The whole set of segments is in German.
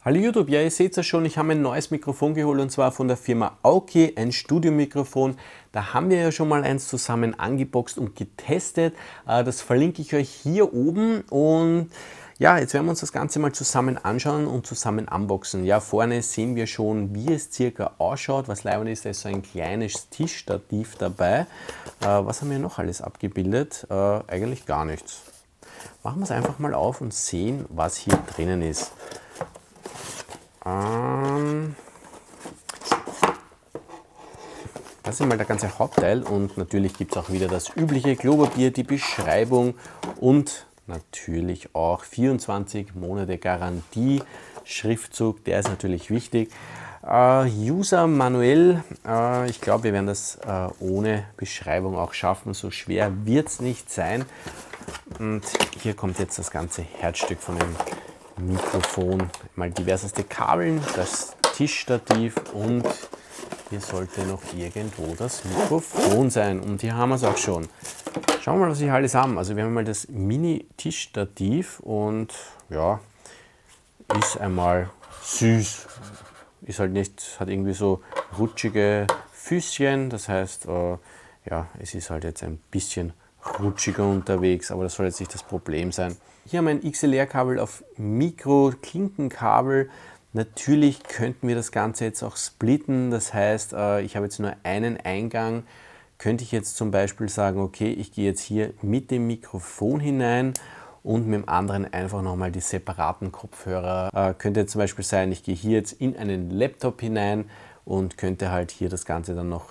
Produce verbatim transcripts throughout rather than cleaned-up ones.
Hallo YouTube, ja ihr seht es schon, ich habe ein neues Mikrofon geholt und zwar von der Firma Aoki, ein Studiomikrofon. Da haben wir ja schon mal eins zusammen angeboxt und getestet. Das verlinke ich euch hier oben und ja, jetzt werden wir uns das Ganze mal zusammen anschauen und zusammen unboxen. Ja, vorne sehen wir schon, wie es circa ausschaut. Was leibend ist, da ist so ein kleines Tischstativ dabei. Was haben wir noch alles abgebildet? Eigentlich gar nichts. Machen wir es einfach mal auf und sehen, was hier drinnen ist. Das ist mal der ganze Hauptteil und natürlich gibt es auch wieder das übliche Klopapier, die Beschreibung und natürlich auch vierundzwanzig Monate Garantie. Schriftzug, der ist natürlich wichtig. Uh, User manuell, uh, ich glaube, wir werden das uh, ohne Beschreibung auch schaffen. So schwer wird es nicht sein. Und hier kommt jetzt das ganze Herzstück von dem Mikrofon. Mal diverseste Kabeln, das Tischstativ und hier sollte noch irgendwo das Mikrofon sein. Und hier haben wir es auch schon. Schauen wir mal, was wir alles haben. Also wir haben mal das Mini-Tischstativ und ja, ist einmal süß. Ist halt nicht, hat irgendwie so rutschige Füßchen. Das heißt, äh, ja, es ist halt jetzt ein bisschen rutschiger unterwegs, aber das soll jetzt nicht das Problem sein. Hier haben wir ein X L R-Kabel auf Mikro-Klinkenkabel. Natürlich könnten wir das Ganze jetzt auch splitten. Das heißt, ich habe jetzt nur einen Eingang. Könnte ich jetzt zum Beispiel sagen, okay, ich gehe jetzt hier mit dem Mikrofon hinein und mit dem anderen einfach nochmal die separaten Kopfhörer. Könnte jetzt zum Beispiel sein, ich gehe hier jetzt in einen Laptop hinein und könnte halt hier das Ganze dann noch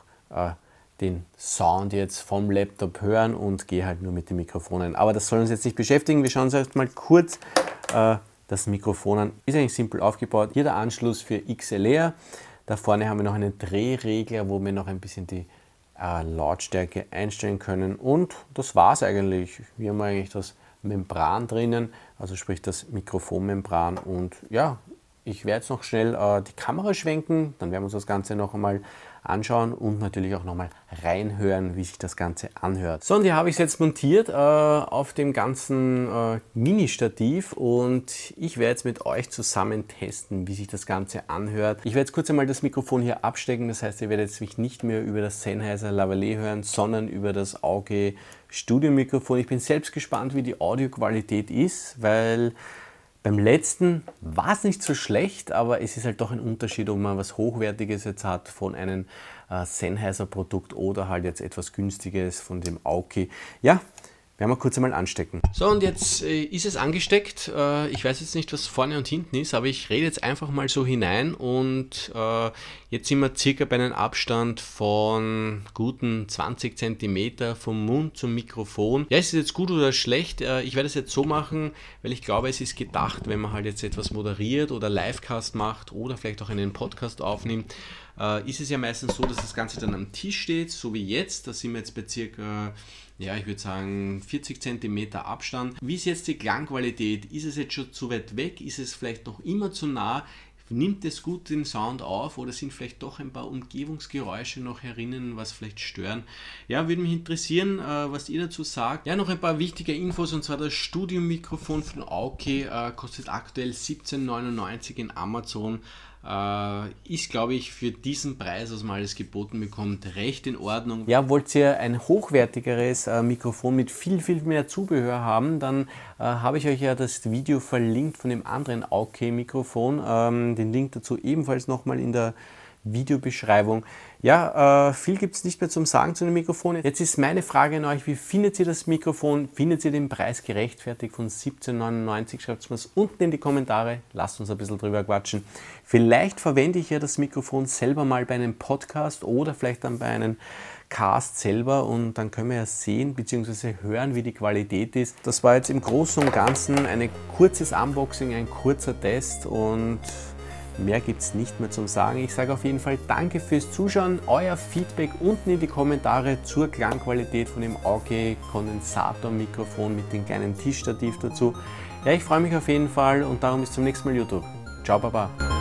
den Sound jetzt vom Laptop hören und gehe halt nur mit dem Mikrofon ein. Aber das soll uns jetzt nicht beschäftigen. Wir schauen uns erst mal kurz äh, das Mikrofon an. Ist eigentlich simpel aufgebaut. Hier der Anschluss für X L R. Da vorne haben wir noch einen Drehregler, wo wir noch ein bisschen die äh, Lautstärke einstellen können. Und das war es eigentlich. Wir haben eigentlich das Membran drinnen, also sprich das Mikrofonmembran. Und ja, ich werde jetzt noch schnell äh, die Kamera schwenken. Dann werden wir uns das Ganze noch einmal anschauen und natürlich auch nochmal reinhören, wie sich das Ganze anhört. So, und hier habe ich es jetzt montiert äh, auf dem ganzen äh, Mini-Stativ und ich werde jetzt mit euch zusammen testen, wie sich das Ganze anhört. Ich werde jetzt kurz einmal das Mikrofon hier abstecken, das heißt, ihr werdet jetzt mich nicht mehr über das Sennheiser Lavalier hören, sondern über das Aoki Studiomikrofon. Ich bin selbst gespannt, wie die Audioqualität ist, weil beim letzten war es nicht so schlecht, aber es ist halt doch ein Unterschied, ob man was Hochwertiges jetzt hat von einem äh, Sennheiser Produkt oder halt jetzt etwas Günstiges von dem Aoki. Ja, werden wir kurz einmal anstecken. So, und jetzt äh, ist es angesteckt. Äh, ich weiß jetzt nicht, was vorne und hinten ist, aber ich rede jetzt einfach mal so hinein und äh, jetzt sind wir circa bei einem Abstand von guten zwanzig Zentimeter vom Mund zum Mikrofon. Ja, ist es jetzt gut oder schlecht? Äh, ich werde es jetzt so machen, weil ich glaube, es ist gedacht, wenn man halt jetzt etwas moderiert oder Livecast macht oder vielleicht auch einen Podcast aufnimmt, äh, ist es ja meistens so, dass das Ganze dann am Tisch steht, so wie jetzt. Da sind wir jetzt bei circa, ja, ich würde sagen vierzig Zentimeter Abstand. Wie ist jetzt die Klangqualität? Ist es jetzt schon zu weit weg? Ist es vielleicht noch immer zu nah? Nimmt es gut den Sound auf oder sind vielleicht doch ein paar Umgebungsgeräusche noch herinnen, was vielleicht stören? Ja, würde mich interessieren, was ihr dazu sagt. Ja, noch ein paar wichtige Infos, und zwar das Studiomikrofon von Aoki äh, kostet aktuell siebzehn neunundneunzig in Amazon. Äh, ist, glaube ich, für diesen Preis, was man alles geboten bekommt, recht in Ordnung. Ja, wollt ihr ein hochwertigeres äh, Mikrofon mit viel, viel mehr Zubehör haben, dann äh, habe ich euch ja das Video verlinkt von dem anderen Aoki-Mikrofon. Ähm, den Link dazu ebenfalls nochmal in der Videobeschreibung. Ja, äh, viel gibt es nicht mehr zum Sagen zu dem Mikrofon. Jetzt ist meine Frage an euch, wie findet ihr das Mikrofon? Findet ihr den Preis gerechtfertigt von siebzehn neunundneunzig? Schreibt es mir unten in die Kommentare, lasst uns ein bisschen drüber quatschen. Vielleicht verwende ich ja das Mikrofon selber mal bei einem Podcast oder vielleicht dann bei einem Cast selber und dann können wir ja sehen bzw. hören, wie die Qualität ist. Das war jetzt im Großen und Ganzen ein kurzes Unboxing, ein kurzer Test und mehr gibt es nicht mehr zum Sagen. Ich sage auf jeden Fall danke fürs Zuschauen. Euer Feedback unten in die Kommentare zur Klangqualität von dem Aoki Kondensatormikrofon mit dem kleinen Tischstativ dazu. Ja, ich freue mich auf jeden Fall und darum bis zum nächsten Mal YouTube. Ciao, Baba.